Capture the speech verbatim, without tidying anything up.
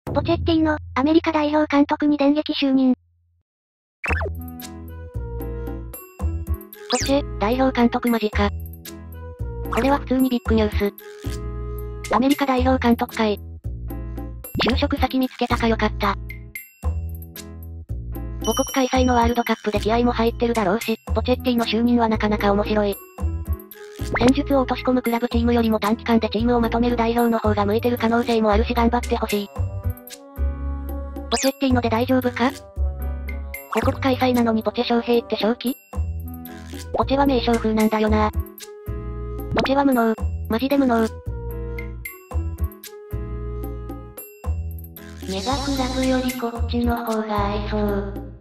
ポチェッティーノ、アメリカ代表監督に電撃就任。 ポチェ、代表監督間近。これは普通にビッグニュース。アメリカ代表監督会。就職先見つけたかよかった。母国開催のワールドカップで気合も入ってるだろうし、ポチェッティの就任はなかなか面白い。戦術を落とし込むクラブチームよりも短期間でチームをまとめる代表の方が向いてる可能性もあるし頑張ってほしい。ポチェッティので大丈夫か？母国開催なのにポチェ翔平って正気？ポチェは名将風なんだよな。ポチェは無能。マジで無能。 メガクラブよりこっちの方が合いそう。